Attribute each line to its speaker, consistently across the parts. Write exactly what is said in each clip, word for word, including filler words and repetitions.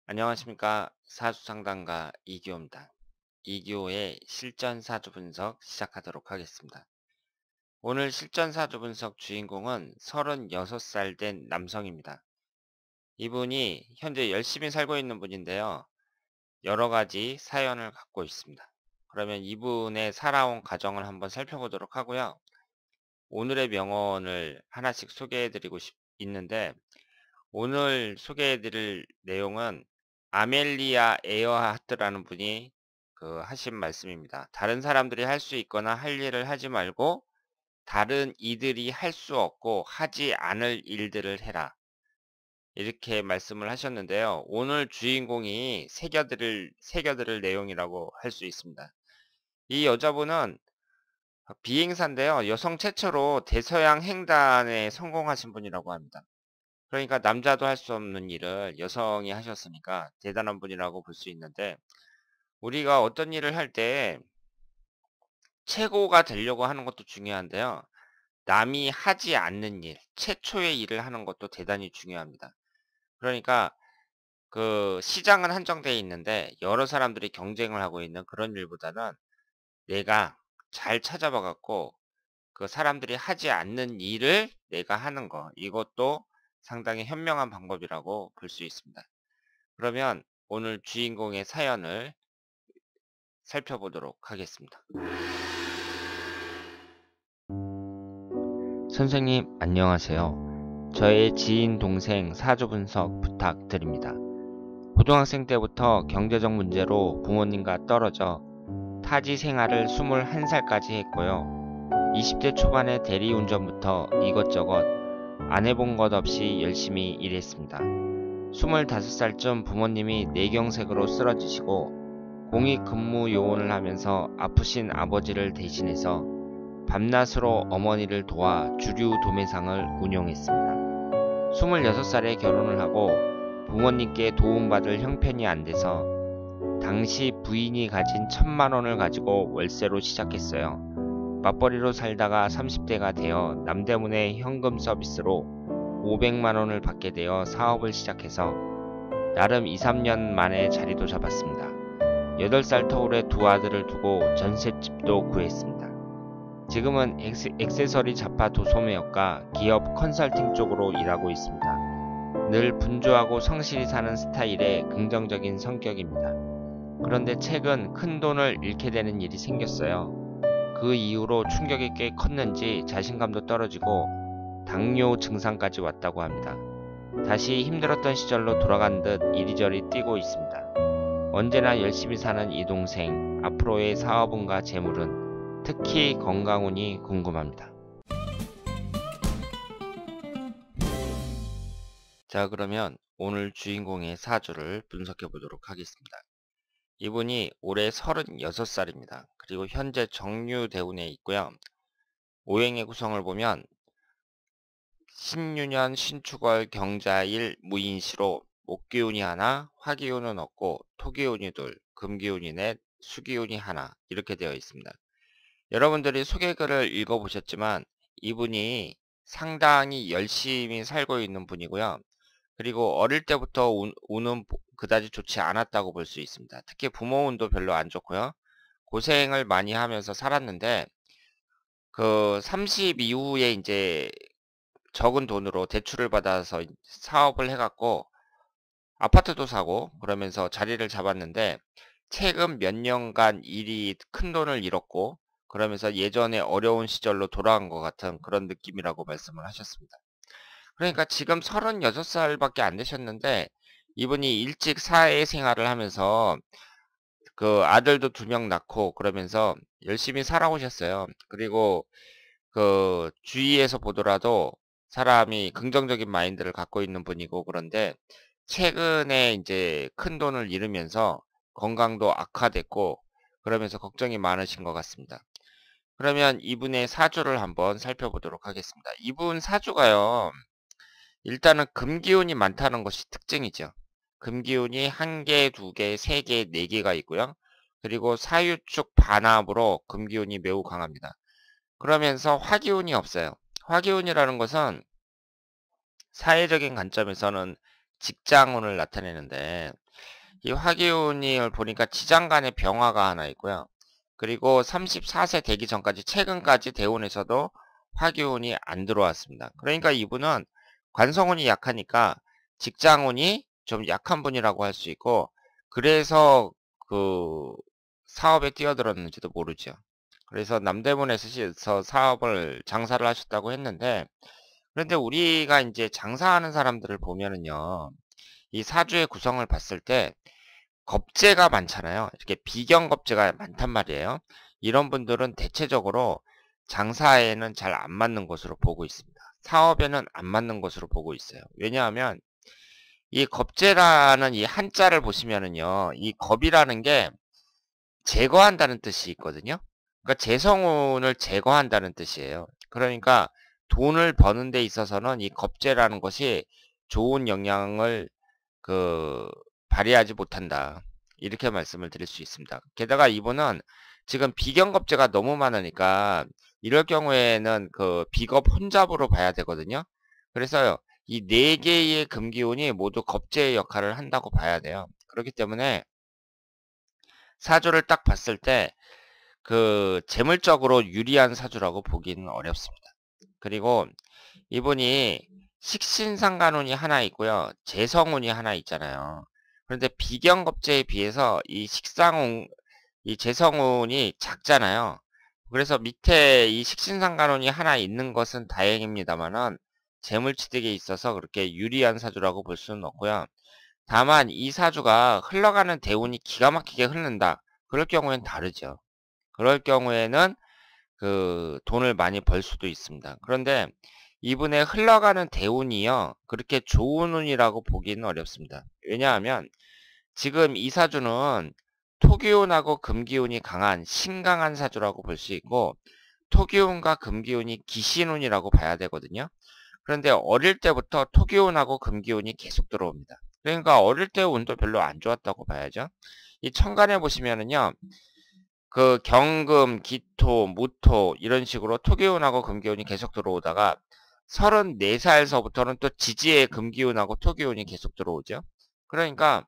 Speaker 1: 안녕하십니까. 사주상담가 이기호입니다. 이기호의 실전사주 분석 시작하도록 하겠습니다. 오늘 실전사주 분석 주인공은 서른여섯 살 된 남성입니다. 이분이 현재 열심히 살고 있는 분인데요. 여러가지 사연을 갖고 있습니다. 그러면 이분의 살아온 가정을 한번 살펴보도록 하고요. 오늘의 명언을 하나씩 소개해드리고 싶, 있는데 오늘 소개해드릴 내용은 아멜리아 에어하트라는 분이 그 하신 말씀입니다. 다른 사람들이 할 수 있거나 할 일을 하지 말고 다른 이들이 할 수 없고 하지 않을 일들을 해라. 이렇게 말씀을 하셨는데요. 오늘 주인공이 새겨들을, 새겨들을 내용이라고 할 수 있습니다. 이 여자분은 비행사인데요. 여성 최초로 대서양 횡단에 성공하신 분이라고 합니다. 그러니까 남자도 할 수 없는 일을 여성이 하셨으니까 대단한 분이라고 볼 수 있는데, 우리가 어떤 일을 할 때 최고가 되려고 하는 것도 중요한데요. 남이 하지 않는 일, 최초의 일을 하는 것도 대단히 중요합니다. 그러니까 그 시장은 한정되어 있는데 여러 사람들이 경쟁을 하고 있는 그런 일보다는 내가 잘 찾아봐 갖고 그 사람들이 하지 않는 일을 내가 하는 거, 이것도 상당히 현명한 방법이라고 볼 수 있습니다. 그러면 오늘 주인공의 사연을 살펴보도록 하겠습니다. 선생님 안녕하세요. 저의 지인 동생 사주 분석 부탁드립니다. 고등학생 때부터 경제적 문제로 부모님과 떨어져 타지 생활을 스물한 살까지 했고요. 이십 대 초반에 대리운전부터 이것저것 안 해본 것 없이 열심히 일했습니다. 스물다섯 살쯤 부모님이 뇌경색으로 쓰러지시고 공익 근무 요원을 하면서 아프신 아버지를 대신해서 밤낮으로 어머니를 도와 주류 도매상을 운영했습니다. 스물여섯 살에 결혼을 하고 부모님께 도움받을 형편이 안 돼서 당시 부인이 가진 천만 원을 가지고 월세로 시작했어요. 맞벌이로 살다가 삼십 대가 되어 남대문의 현금 서비스로 오백만 원을 받게 되어 사업을 시작해서 나름 이, 삼 년 만에 자리도 잡았습니다. 여덟 살 터울에 두 아들을 두고 전셋집도 구했습니다. 지금은 액세, 액세서리 잡화 도소매업과 기업 컨설팅 쪽으로 일하고 있습니다. 늘 분주하고 성실히 사는 스타일의 긍정적인 성격입니다. 그런데 최근 큰 돈을 잃게 되는 일이 생겼어요. 그 이후로 충격이 꽤 컸는지 자신감도 떨어지고 당뇨 증상까지 왔다고 합니다. 다시 힘들었던 시절로 돌아간 듯 이리저리 뛰고 있습니다. 언제나 열심히 사는 이 동생, 앞으로의 사업운과 재물은, 특히 건강운이 궁금합니다. 자, 그러면 오늘 주인공의 사주를 분석해 보도록 하겠습니다. 이분이 올해 서른여섯 살입니다. 그리고 현재 정유대운에 있고요. 오행의 구성을 보면 신유년, 신축월, 경자일, 무인시로 목기운이 하나, 화기운은 없고 토기운이 둘, 금기운이 넷, 수기운이 하나, 이렇게 되어 있습니다. 여러분들이 소개글을 읽어보셨지만 이분이 상당히 열심히 살고 있는 분이고요. 그리고 어릴 때부터 운, 운은 그다지 좋지 않았다고 볼 수 있습니다. 특히 부모 운도 별로 안 좋고요. 고생을 많이 하면서 살았는데 그 삼십 이후에 이제 적은 돈으로 대출을 받아서 사업을 해갖고 아파트도 사고 그러면서 자리를 잡았는데 최근 몇 년간 일이 큰 돈을 잃었고 그러면서 예전에 어려운 시절로 돌아간 것 같은 그런 느낌이라고 말씀을 하셨습니다. 그러니까 지금 서른여섯 살밖에 안 되셨는데 이분이 일찍 사회생활을 하면서 그 아들도 두 명 낳고 그러면서 열심히 살아오셨어요. 그리고 그 주위에서 보더라도 사람이 긍정적인 마인드를 갖고 있는 분이고 그런데 최근에 이제 큰 돈을 잃으면서 건강도 악화됐고 그러면서 걱정이 많으신 것 같습니다. 그러면 이분의 사주를 한번 살펴보도록 하겠습니다. 이분 사주가요. 일단은 금기운이 많다는 것이 특징이죠. 금기운이 한 개, 두 개, 세 개, 네 개가 있고요. 그리고 사유축 반합으로 금기운이 매우 강합니다. 그러면서 화기운이 없어요. 화기운이라는 것은 사회적인 관점에서는 직장운을 나타내는데 이 화기운을 보니까 지장간의 병화가 하나 있고요. 그리고 삼십사 세 되기 전까지 최근까지 대운에서도 화기운이 안 들어왔습니다. 그러니까 이분은 관성운이 약하니까 직장운이 좀 약한 분이라고 할 수 있고, 그래서 그 사업에 뛰어들었는지도 모르죠. 그래서 남대문에서 사업을 장사를 하셨다고 했는데, 그런데 우리가 이제 장사하는 사람들을 보면은요, 이 사주의 구성을 봤을 때 겁재가 많잖아요. 이렇게 비경겁재가 많단 말이에요. 이런 분들은 대체적으로 장사에는 잘 안 맞는 것으로 보고 있습니다. 사업에는 안 맞는 것으로 보고 있어요. 왜냐하면 이 겁재라는 이 한자를 보시면은요, 이 겁이라는 게 제거한다는 뜻이 있거든요. 그러니까 재성운을 제거한다는 뜻이에요. 그러니까 돈을 버는 데 있어서는 이 겁재라는 것이 좋은 영향을 그 발휘하지 못한다. 이렇게 말씀을 드릴 수 있습니다. 게다가 이분은 지금 비경겁재가 너무 많으니까 이럴 경우에는 그 비겁 혼잡으로 봐야 되거든요. 그래서 이 네 개의 금기운이 모두 겁재의 역할을 한다고 봐야 돼요. 그렇기 때문에 사주를 딱 봤을 때 그 재물적으로 유리한 사주라고 보기는 어렵습니다. 그리고 이분이 식신상간운이 하나 있고요. 재성운이 하나 있잖아요. 그런데 비경겁재에 비해서 이 식상운, 이 재성운이 작잖아요. 그래서 밑에 이 식신상간운이 하나 있는 것은 다행입니다만은 재물취득에 있어서 그렇게 유리한 사주라고 볼 수는 없고요. 다만 이 사주가 흘러가는 대운이 기가 막히게 흐른다. 그럴 경우엔 다르죠. 그럴 경우에는 그 돈을 많이 벌 수도 있습니다. 그런데 이분의 흘러가는 대운이요, 그렇게 좋은 운이라고 보기는 어렵습니다. 왜냐하면 지금 이 사주는 토기운하고 금기운이 강한 신강한 사주라고 볼 수 있고, 토기운과 금기운이 기신운이라고 봐야 되거든요. 그런데 어릴 때부터 토기운하고 금기운이 계속 들어옵니다. 그러니까 어릴 때 운도 별로 안 좋았다고 봐야죠. 이 천간에 보시면은요, 그 경금, 기토, 무토 이런 식으로 토기운하고 금기운이 계속 들어오다가 서른네 살서부터는 또 지지의 금기운하고 토기운이 계속 들어오죠. 그러니까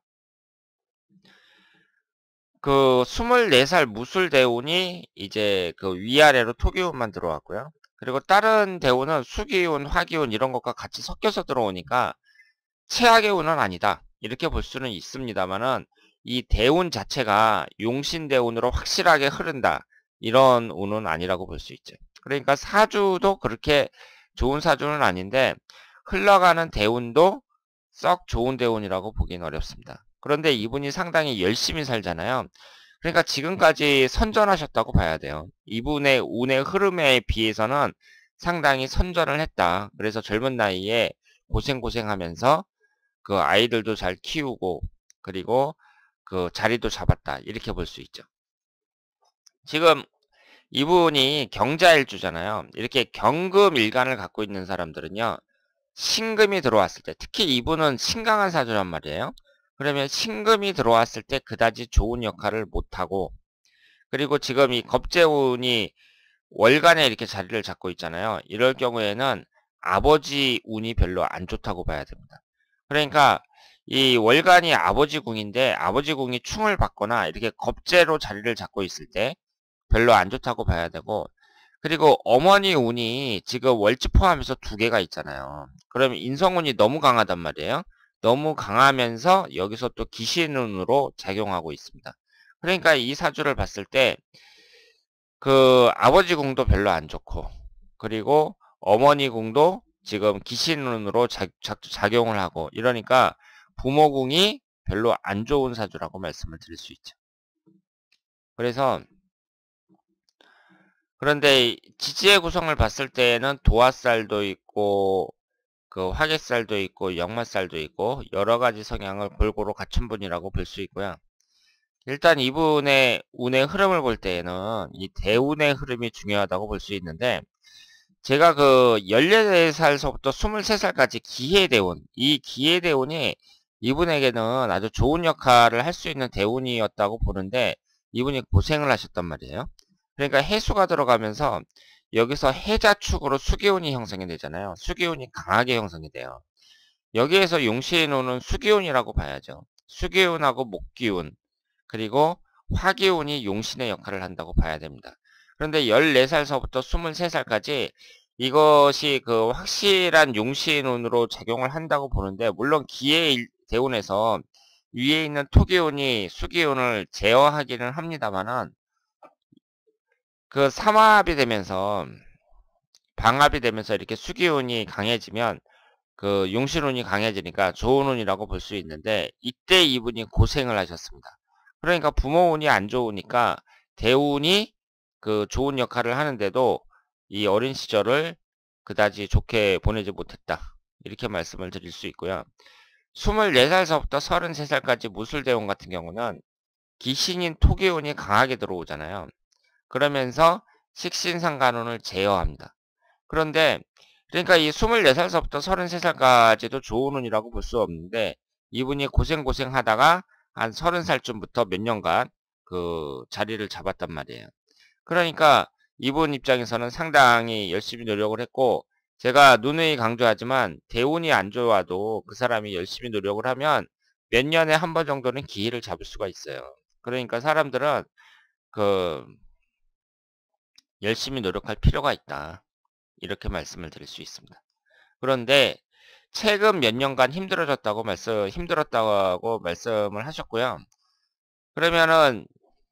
Speaker 1: 그 스물네 살 무술대운이 이제 그 위아래로 토기운만 들어왔고요. 그리고 다른 대운은 수기운, 화기운 이런 것과 같이 섞여서 들어오니까 최악의 운은 아니다. 이렇게 볼 수는 있습니다만은 이 대운 자체가 용신대운으로 확실하게 흐른다. 이런 운은 아니라고 볼 수 있죠. 그러니까 사주도 그렇게 좋은 사주는 아닌데 흘러가는 대운도 썩 좋은 대운이라고 보기는 어렵습니다. 그런데 이분이 상당히 열심히 살잖아요. 그러니까 지금까지 선전하셨다고 봐야 돼요. 이분의 운의 흐름에 비해서는 상당히 선전을 했다. 그래서 젊은 나이에 고생고생하면서 그 아이들도 잘 키우고 그리고 그 자리도 잡았다. 이렇게 볼 수 있죠. 지금 이분이 경자일주잖아요. 이렇게 경금일간을 갖고 있는 사람들은요, 신금이 들어왔을 때, 특히 이분은 신강한 사주란 말이에요. 그러면 신금이 들어왔을 때 그다지 좋은 역할을 못하고, 그리고 지금 이 겁재운이 월간에 이렇게 자리를 잡고 있잖아요. 이럴 경우에는 아버지 운이 별로 안 좋다고 봐야 됩니다. 그러니까 이 월간이 아버지 궁인데 아버지 궁이 충을 받거나 이렇게 겁재로 자리를 잡고 있을 때 별로 안 좋다고 봐야 되고, 그리고 어머니 운이 지금 월지 포함해서 두 개가 있잖아요. 그러면 인성운이 너무 강하단 말이에요. 너무 강하면서 여기서 또 기신운으로 작용하고 있습니다. 그러니까 이 사주를 봤을 때 그 아버지 궁도 별로 안 좋고, 그리고 어머니 궁도 지금 기신운으로 작, 작, 작용을 하고 이러니까 부모 궁이 별로 안 좋은 사주라고 말씀을 드릴 수 있죠. 그래서 그런데 지지의 구성을 봤을 때에는 도화살도 있고 그 화개살도 있고 역마살도 있고 여러 가지 성향을 골고루 갖춘 분이라고 볼 수 있고요. 일단 이분의 운의 흐름을 볼 때에는 이 대운의 흐름이 중요하다고 볼 수 있는데, 제가 그 열네 살서부터 스물세 살까지 기해대운, 이 기해대운이 이분에게는 아주 좋은 역할을 할 수 있는 대운이었다고 보는데 이분이 고생을 하셨단 말이에요. 그러니까 해수가 들어가면서 여기서 해자축으로 수기운이 형성이 되잖아요. 수기운이 강하게 형성이 돼요. 여기에서 용신운은 수기운이라고 봐야죠. 수기운하고 목기운, 그리고 화기운이 용신의 역할을 한다고 봐야 됩니다. 그런데 열네 살서부터 스물세 살까지 이것이 그 확실한 용신운으로 작용을 한다고 보는데, 물론 기의 대운에서 위에 있는 토기운이 수기운을 제어하기는 합니다만은, 그 삼합이 되면서 방합이 되면서 이렇게 수기운이 강해지면 그 용신운이 강해지니까 좋은 운이라고 볼 수 있는데, 이때 이분이 고생을 하셨습니다. 그러니까 부모운이 안 좋으니까 대운이 그 좋은 역할을 하는데도 이 어린 시절을 그다지 좋게 보내지 못했다, 이렇게 말씀을 드릴 수 있고요. 스물네 살서부터 서른세 살까지 무술대운 같은 경우는 기신인 토기운이 강하게 들어오잖아요. 그러면서 식신상간운을 제어합니다. 그런데 그러니까 이 스물네 살서부터 서른세 살까지도 좋은 운이라고 볼 수 없는데, 이분이 고생고생 하다가 한 서른 살쯤부터 몇 년간 그 자리를 잡았단 말이에요. 그러니까 이분 입장에서는 상당히 열심히 노력을 했고, 제가 누누이 강조하지만 대운이 안 좋아도 그 사람이 열심히 노력을 하면 몇 년에 한 번 정도는 기회를 잡을 수가 있어요. 그러니까 사람들은 그 열심히 노력할 필요가 있다, 이렇게 말씀을 드릴 수 있습니다. 그런데 최근 몇 년간 힘들어졌다고 말씀, 힘들었다고 말씀을 하셨고요. 그러면은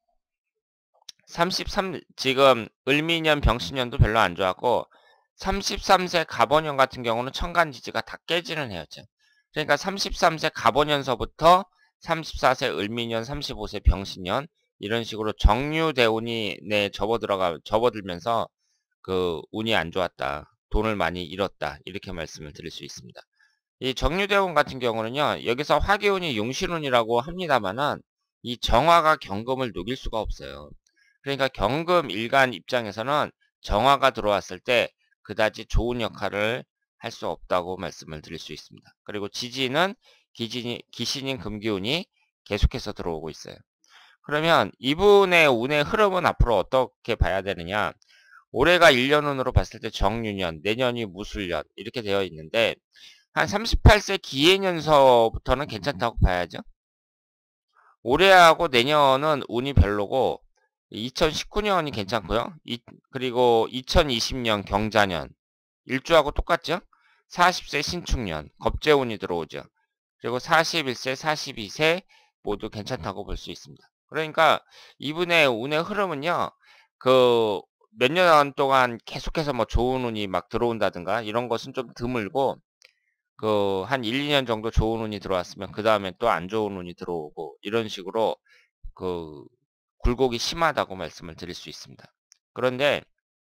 Speaker 1: 삼십삼, 지금 을미년 병신년도 별로 안 좋았고, 삼십삼 세 갑오년 같은 경우는 천간지지가 다 깨지는 해였죠. 그러니까 삼십삼 세 갑오년서부터 삼십사 세 을미년, 삼십오 세 병신년, 이런 식으로 정유대운이 내 접어들어가, 접어들면서 그 운이 안 좋았다, 돈을 많이 잃었다, 이렇게 말씀을 드릴 수 있습니다. 이 정유대운 같은 경우는요, 여기서 화기운이 용신운이라고 합니다만은 이 정화가 경금을 녹일 수가 없어요. 그러니까 경금 일간 입장에서는 정화가 들어왔을 때 그다지 좋은 역할을 할 수 없다고 말씀을 드릴 수 있습니다. 그리고 지지는 기진이, 기신인 금기운이 계속해서 들어오고 있어요. 그러면 이분의 운의 흐름은 앞으로 어떻게 봐야 되느냐? 올해가 일 년운으로 봤을 때 정유년, 내년이 무술년, 이렇게 되어 있는데 한 삼십팔 세 기해년서부터는 괜찮다고 봐야죠. 올해하고 내년은 운이 별로고, 이천십구 년이 괜찮고요. 이, 그리고 이천이십 년 경자년, 일주하고 똑같죠. 사십 세 신축년, 겁재운이 들어오죠. 그리고 사십일 세, 사십이 세 모두 괜찮다고 볼 수 있습니다. 그러니까 이분의 운의 흐름은요, 그 몇 년 동안 계속해서 뭐 좋은 운이 막 들어온다든가 이런 것은 좀 드물고, 그 한 일, 이 년 정도 좋은 운이 들어왔으면 그 다음에 또 안 좋은 운이 들어오고, 이런 식으로 그 굴곡이 심하다고 말씀을 드릴 수 있습니다. 그런데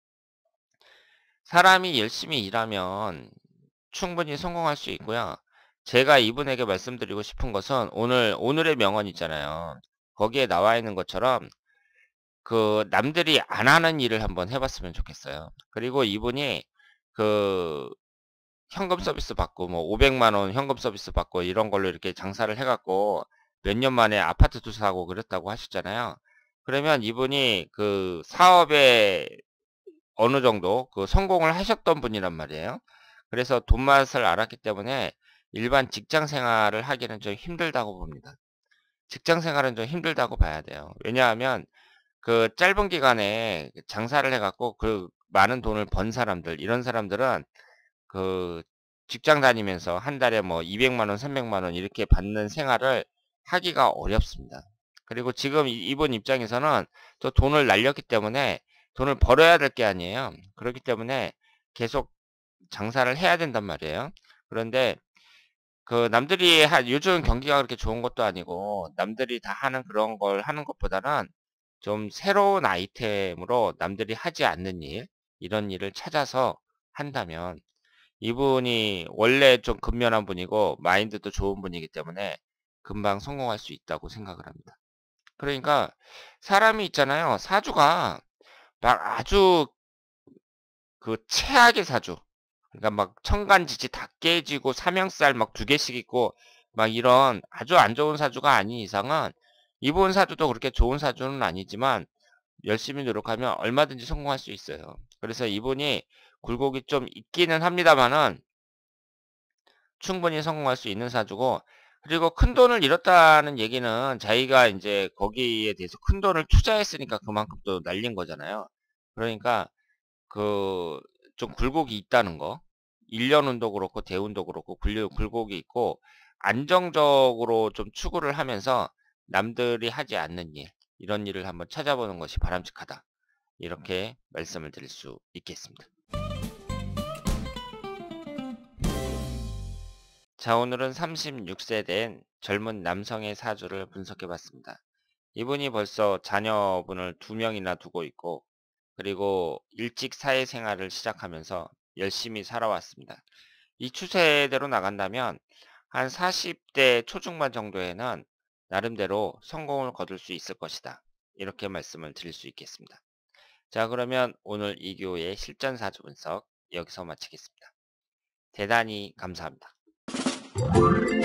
Speaker 1: 사람이 열심히 일하면 충분히 성공할 수 있고요. 제가 이분에게 말씀드리고 싶은 것은, 오늘 오늘의 명언 있잖아요. 거기에 나와 있는 것처럼 그 남들이 안 하는 일을 한번 해봤으면 좋겠어요. 그리고 이분이 그 현금 서비스 받고 뭐 오백만 원 현금 서비스 받고 이런 걸로 이렇게 장사를 해갖고 몇 년 만에 아파트도 사고 그랬다고 하셨잖아요. 그러면 이분이 그 사업에 어느 정도 그 성공을 하셨던 분이란 말이에요. 그래서 돈 맛을 알았기 때문에 일반 직장 생활을 하기는 좀 힘들다고 봅니다. 직장 생활은 좀 힘들다고 봐야 돼요. 왜냐하면 그 짧은 기간에 장사를 해갖고 그 많은 돈을 번 사람들, 이런 사람들은 그 직장 다니면서 한 달에 뭐 이백만 원, 삼백만 원 이렇게 받는 생활을 하기가 어렵습니다. 그리고 지금 이분 입장에서는 또 돈을 날렸기 때문에 돈을 벌어야 될 게 아니에요. 그렇기 때문에 계속 장사를 해야 된단 말이에요. 그런데 그 남들이 한, 요즘 경기가 그렇게 좋은 것도 아니고 남들이 다 하는 그런 걸 하는 것보다는 좀 새로운 아이템으로 남들이 하지 않는 일, 이런 일을 찾아서 한다면, 이분이 원래 좀 근면한 분이고 마인드도 좋은 분이기 때문에 금방 성공할 수 있다고 생각을 합니다. 그러니까 사람이 있잖아요. 사주가 막 아주 그 최악의 사주, 그러니까 막 천간지지 다 깨지고 삼형살 막 두 개씩 있고 막 이런 아주 안 좋은 사주가 아닌 이상은, 이분 사주도 그렇게 좋은 사주는 아니지만 열심히 노력하면 얼마든지 성공할 수 있어요. 그래서 이분이 굴곡이 좀 있기는 합니다만은 충분히 성공할 수 있는 사주고, 그리고 큰돈을 잃었다는 얘기는 자기가 인제 거기에 대해서 큰돈을 투자했으니까 그만큼 또 날린 거잖아요. 그러니까 그 좀 굴곡이 있다는 거. 일년운도 그렇고 대운도 그렇고 굴려 굴곡이 있고 안정적으로 좀 추구를 하면서 남들이 하지 않는 일, 이런 일을 한번 찾아보는 것이 바람직하다. 이렇게 말씀을 드릴 수 있겠습니다. 자, 오늘은 삼십육 세 된 젊은 남성의 사주를 분석해 봤습니다. 이분이 벌써 자녀분을 두 명이나 두고 있고, 그리고 일찍 사회생활을 시작하면서 열심히 살아왔습니다. 이 추세대로 나간다면 한 사십 대 초중반 정도에는 나름대로 성공을 거둘 수 있을 것이다. 이렇게 말씀을 드릴 수 있겠습니다. 자, 그러면 오늘 이 교의 실전 사주 분석 여기서 마치겠습니다. 대단히 감사합니다.